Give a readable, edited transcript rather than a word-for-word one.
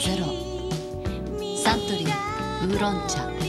ゼロ。サントリーウーロン茶。